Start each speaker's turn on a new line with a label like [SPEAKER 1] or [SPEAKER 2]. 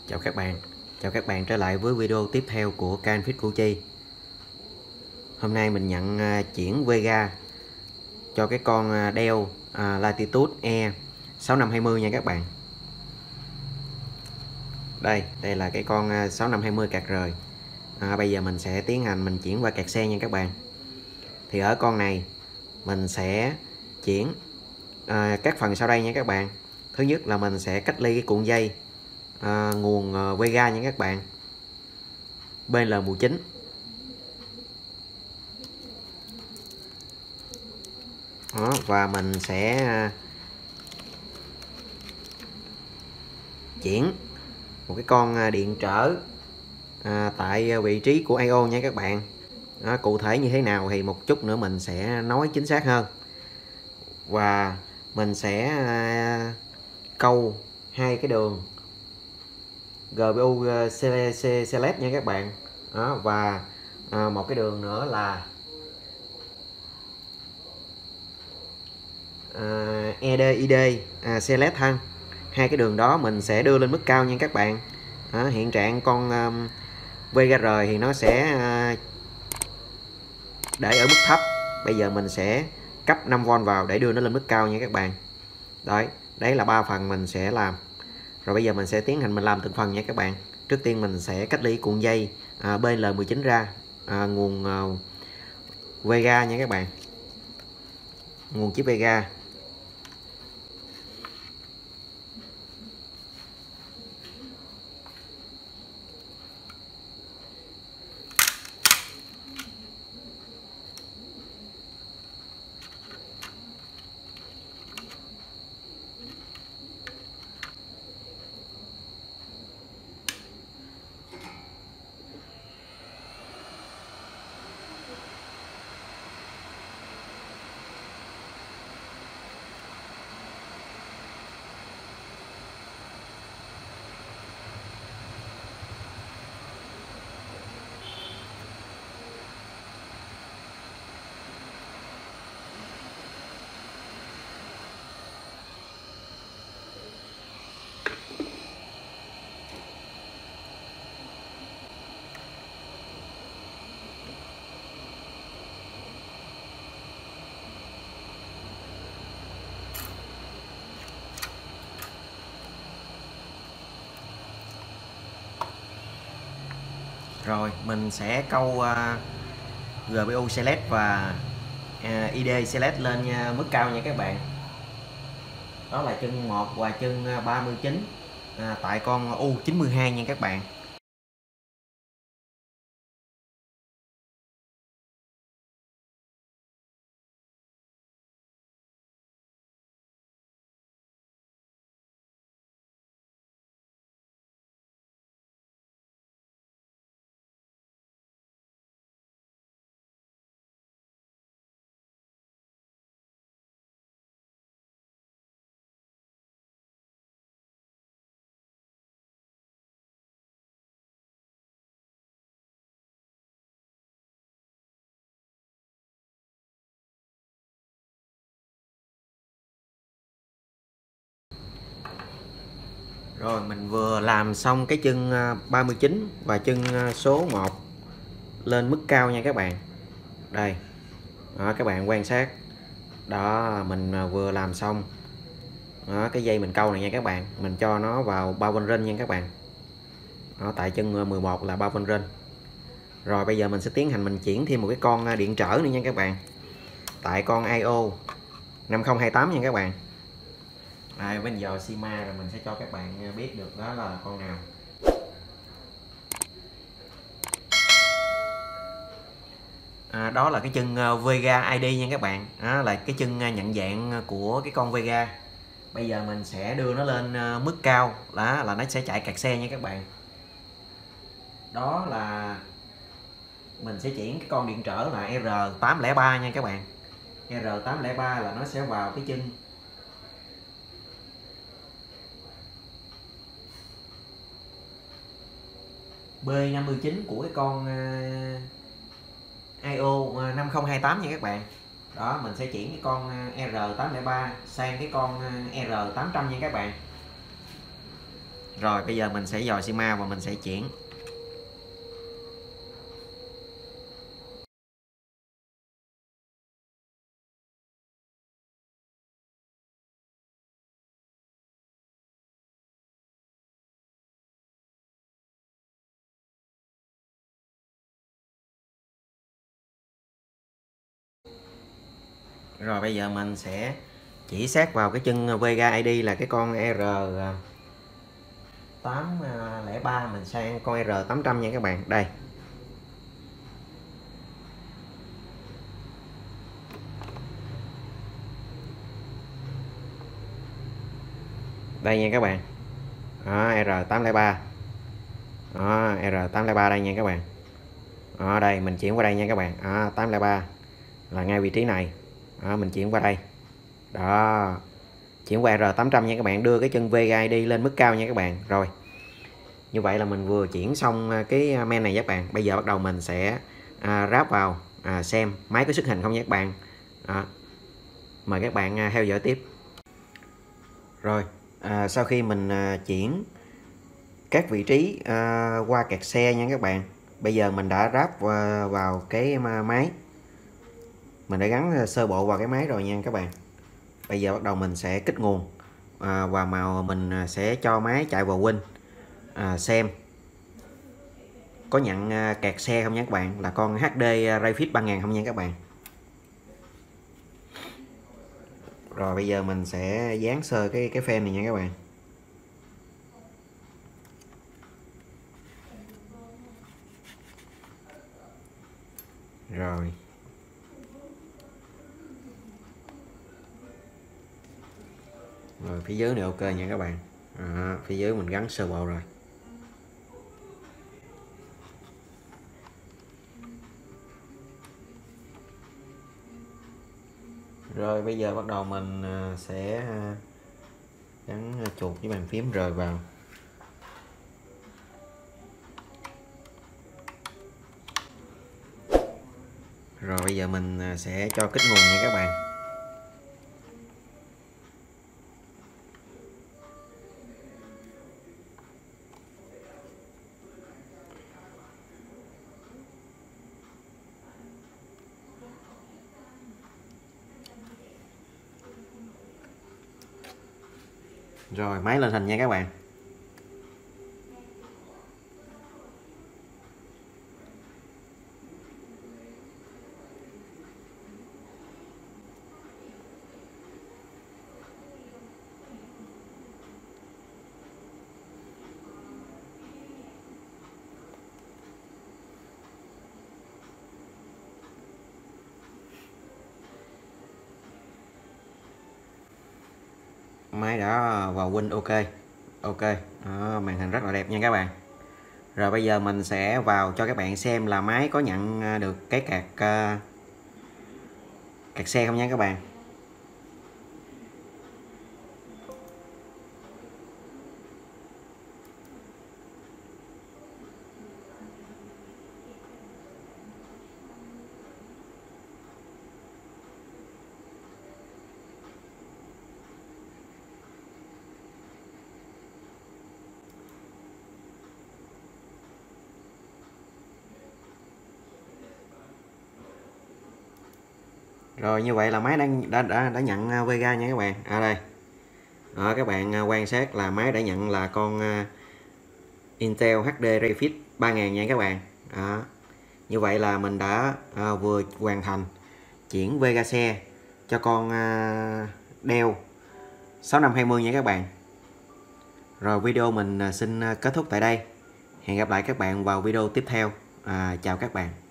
[SPEAKER 1] Chào các bạn trở lại với video tiếp theo của kênh Fit Củ Chi. Hôm nay mình nhận chuyển Vega cho cái con Dell Latitude E 6520 nha các bạn. Đây là cái con 6520 card rời. Bây giờ mình sẽ tiến hành mình chuyển qua card sen nha các bạn. Thì ở con này mình sẽ chuyển các phần sau đây nha các bạn. Thứ nhất là mình sẽ cách ly cái cuộn dây nguồn Vega nha các bạn, BL19. Đó, và mình sẽ chuyển một cái con điện trở tại vị trí của I/O nha các bạn. Đó, cụ thể như thế nào thì một chút nữa mình sẽ nói chính xác hơn. Và mình sẽ câu hai cái đường GPU Select nha các bạn. Đó, và một cái đường nữa là ED Select thân. Hai cái đường đó mình sẽ đưa lên mức cao nha các bạn. Đó, hiện trạng con Vega R thì nó sẽ để ở mức thấp. Bây giờ mình sẽ cấp 5V vào để đưa nó lên mức cao nha các bạn. Đấy là 3 phần mình sẽ làm. Rồi bây giờ mình sẽ tiến hành mình làm từng phần nha các bạn. Trước tiên mình sẽ cách ly cuộn dây BL19 ra nguồn Vega nha các bạn. Nguồn chip Vega. Rồi mình sẽ câu GPU Select và ID Select lên mức cao nha các bạn. Đó là chân 1 và chân 39 tại con U92 nha các bạn. Rồi mình vừa làm xong cái chân 39 và chân số 1 lên mức cao nha các bạn. Đây. Đó, các bạn quan sát. Đó, mình vừa làm xong. Đó, cái dây mình câu này nha các bạn. Mình cho nó vào 3V rinh nha các bạn. Đó, tại chân 11 là 3V rinh. Rồi bây giờ mình sẽ tiến hành mình chuyển thêm một cái con điện trở nữa nha các bạn. Tại con I/O 5028 nha các bạn. Đây, bây giờ Sima rồi mình sẽ cho các bạn biết được đó là con nào. Đó là cái chân Vega ID nha các bạn. Đó là cái chân nhận dạng của cái con Vega. Bây giờ mình sẽ đưa nó lên mức cao. Đó là nó sẽ chạy card xe nha các bạn. Đó là mình sẽ chuyển cái con điện trở là R803 nha các bạn. R803 là nó sẽ vào cái chân B59 của cái con I/O 5028 nha các bạn. Đó, mình sẽ chuyển cái con R803 sang cái con R800 nha các bạn. Rồi bây giờ mình sẽ dò xi mau và mình sẽ chuyển. Rồi bây giờ mình sẽ chỉ sát vào cái chân Vega ID là cái con R803, mình sang con R800 nha các bạn. Đây. Đây nha các bạn. Đó, R803. Đó, R803 đây nha các bạn. Ở đây mình chuyển qua đây nha các bạn. 803 là ngay vị trí này. Đó, mình chuyển qua đây. Đó. Chuyển qua R800 nha các bạn, đưa cái chân Vega ID lên mức cao nha các bạn. Rồi. Như vậy là mình vừa chuyển xong cái men này các bạn. Bây giờ bắt đầu mình sẽ ráp vào xem máy có xuất hình không nha các bạn. Đó. Mời các bạn theo dõi tiếp. Rồi, sau khi mình chuyển các vị trí qua kẹt xe nha các bạn. Bây giờ mình đã ráp vào cái máy. Mình đã gắn sơ bộ vào cái máy rồi nha các bạn. Bây giờ bắt đầu mình sẽ kích nguồn và màu mình sẽ cho máy chạy vào Win xem có nhận kẹt xe không nha các bạn, là con HD Refit 3000 không nha các bạn. Rồi bây giờ mình sẽ dán sơ cái fan này nha các bạn. Rồi. Rồi phía dưới này ok nha các bạn. Phía dưới mình gắn sơ bộ rồi. Rồi bây giờ bắt đầu mình sẽ gắn chuột với bàn phím rời vào. Rồi bây giờ mình sẽ cho kích nguồn nha các bạn. Rồi máy lên hình nha các bạn. Máy đã vào Win ok. Đó, màn hình rất là đẹp nha các bạn. Rồi bây giờ mình sẽ vào cho các bạn xem là máy có nhận được cái kẹt xe không nha các bạn. Rồi như vậy là máy đã nhận Vega nha các bạn. Đây. Đó, các bạn quan sát là máy đã nhận là con Intel HD Refit 3000 nha các bạn. Đó. Như vậy là mình đã vừa hoàn thành chuyển Vega xe cho con Dell 6520 nha các bạn. Rồi video mình xin kết thúc tại đây. Hẹn gặp lại các bạn vào video tiếp theo. Chào các bạn.